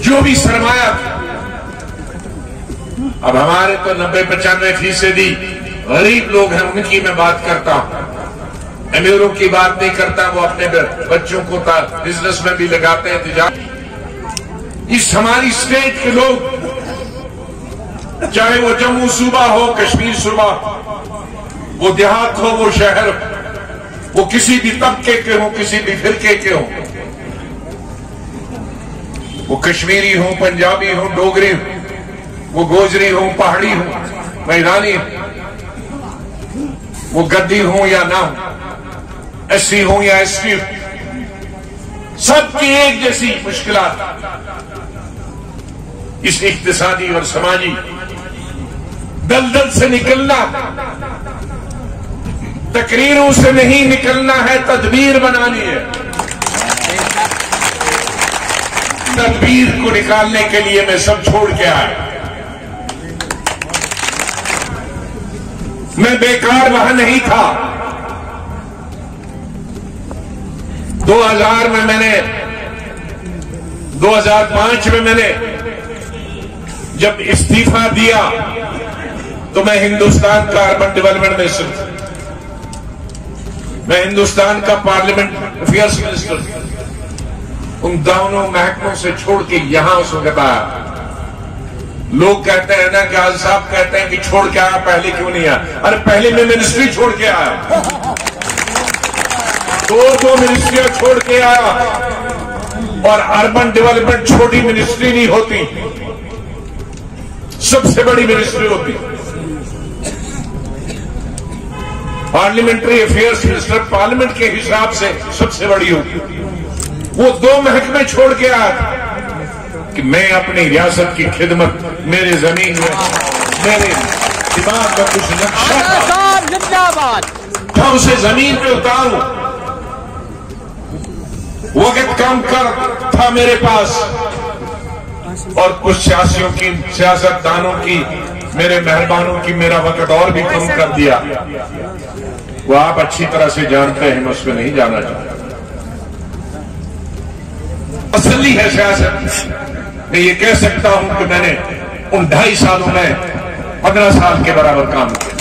जो भी सरमाया था, अब हमारे तो 90-95% गरीब लोग हैं, उनकी मैं बात करता हूं, अमीरों की बात नहीं करता। वो अपने बच्चों को बिजनेस में भी लगाते हैं, तिजारत। इस हमारी स्टेट के लोग, चाहे वो जम्मू सूबा हो, कश्मीर सूबा, वो देहात हो, वो शहर, वो किसी भी तबके के हो, किसी भी फिरके के हो, वो कश्मीरी हो, पंजाबी हो, डोगरी हो, वो गोजरी हो, पहाड़ी हो, मैदानी हो, वो गद्दी हो या ना हो, एससी हो या एसटी हो, सबकी एक जैसी मुश्किलात। इस इक्तिसादी और समाजी दलदल से निकलना, तकरीरों से नहीं निकलना है, तदबीर बनानी है। तदबीर को निकालने के लिए मैं सब छोड़ के आया। मैं बेकार वहां नहीं था। 2000 में मैंने 2005 में मैंने जब इस्तीफा दिया तो मैं हिंदुस्तान का अर्बन डेवलपमेंट मिनिस्टर था, मैं हिंदुस्तान का पार्लियामेंट अफेयर्स मिनिस्टर था। उन दोनों महकमों से छोड़ के यहां उस वक्त आया। लोग कहते हैं ना कि आज साहब कहते हैं कि छोड़ के आया, पहले क्यों नहीं आया? अरे पहले मैं मिनिस्ट्री छोड़ के आया, दो मिनिस्ट्रियां छोड़ के आया। और अर्बन डेवलपमेंट छोटी मिनिस्ट्री नहीं होती, सबसे बड़ी मिनिस्ट्री होती। पार्लियामेंट्री अफेयर्स मिनिस्टर पार्लियामेंट के हिसाब से सबसे बड़ी होगी। वो 2 महकमे छोड़ के आया कि मैं अपनी रियासत की खिदमत, मेरे जमीन में, मेरे दिमाग में कुछ नक्शा था, उसे जमीन पे उतारूं। वक्त कम कर था मेरे पास, और कुछ सियासियों की, सियासतदानों की, मेरे मेहरबानों की मेरा वक्त और भी कम कर दिया। वो आप अच्छी तरह से जानते हैं, मैं उसमें नहीं जाना चाहता। असली है सियासत। मैं ये कह सकता हूं कि मैंने उन 2.5 सालों में 15 साल के बराबर काम किया।